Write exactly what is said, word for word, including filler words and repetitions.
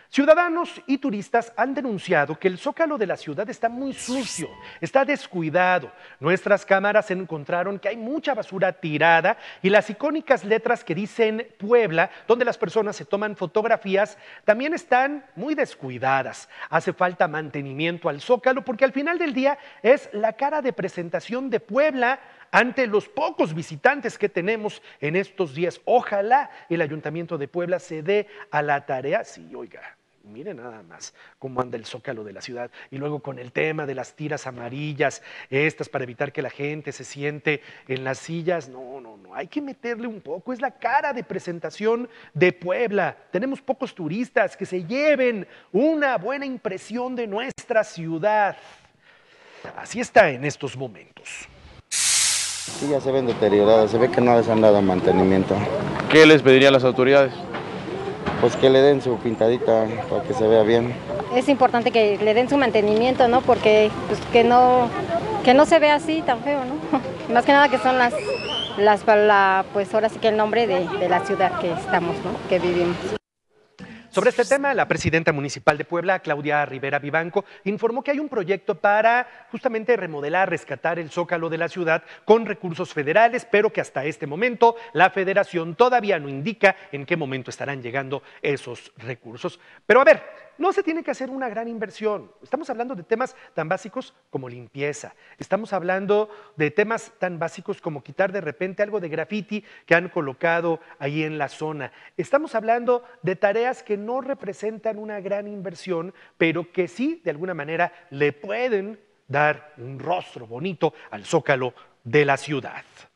Ciudadanos y turistas han denunciado que el zócalo de la ciudad está muy sucio, está descuidado. Nuestras cámaras encontraron que hay mucha basura tirada y las icónicas letras que dicen Puebla, donde las personas se toman fotografías, también están muy descuidadas. Hace falta mantenimiento al zócalo porque al final del día es la cara de presentación de Puebla ante los pocos visitantes que tenemos en estos días. Ojalá el Ayuntamiento de Puebla se dé a la tarea. Sí, oiga, mire nada más cómo anda el zócalo de la ciudad. Y luego con el tema de las tiras amarillas, estas para evitar que la gente se siente en las sillas. No, no, no, hay que meterle un poco. Es la cara de presentación de Puebla. Tenemos pocos turistas que se lleven una buena impresión de nuestra ciudad. Así está en estos momentos. Sí, ya se ven deterioradas, se ve que no les han dado mantenimiento. ¿Qué les pediría a las autoridades? Pues que le den su pintadita para que se vea bien. Es importante que le den su mantenimiento, ¿no? Porque pues, que no que no se vea así tan feo, ¿no? Más que nada que son las, las la, pues ahora sí que el nombre de, de la ciudad que estamos, ¿no? Que vivimos. Sobre este tema, la presidenta municipal de Puebla, Claudia Rivera Vivanco, informó que hay un proyecto para justamente remodelar, rescatar el zócalo de la ciudad con recursos federales, pero que hasta este momento la federación todavía no indica en qué momento estarán llegando esos recursos. Pero a ver, no se tiene que hacer una gran inversión. Estamos hablando de temas tan básicos como limpieza. Estamos hablando de temas tan básicos como quitar de repente algo de graffiti que han colocado ahí en la zona. Estamos hablando de tareas que no representan una gran inversión, pero que sí, de alguna manera, le pueden dar un rostro bonito al zócalo de la ciudad.